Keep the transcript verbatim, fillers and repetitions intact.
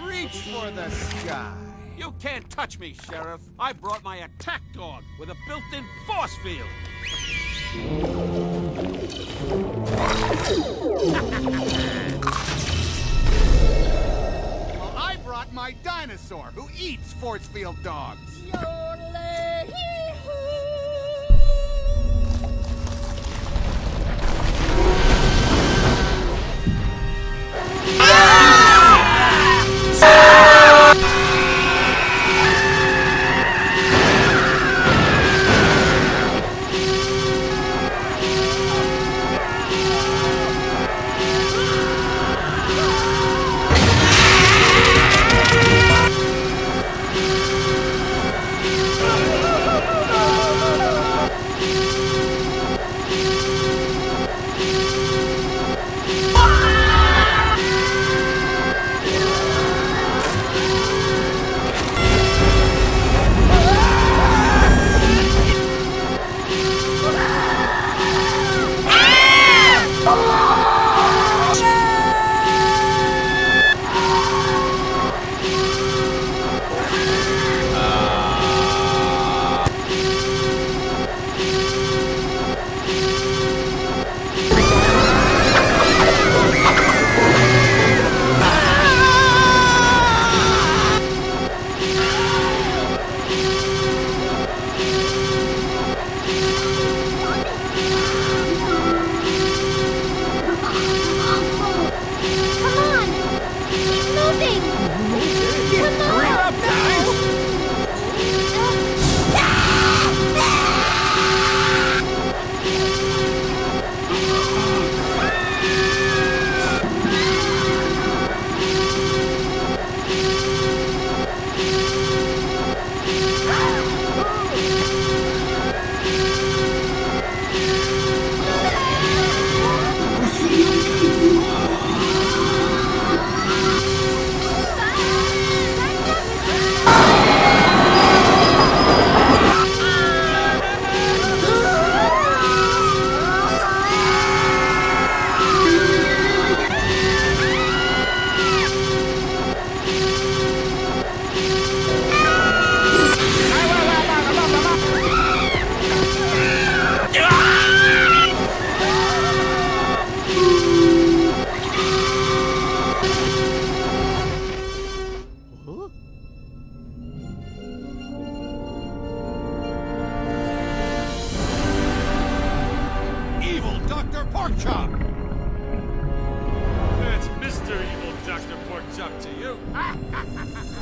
Reach for the sky. You can't touch me, Sheriff. I brought my attack dog with a built-in force field. Well, I brought my dinosaur, who eats force field dogs. Doctor Porkchop! That's Mister Evil Doctor Porkchop to you.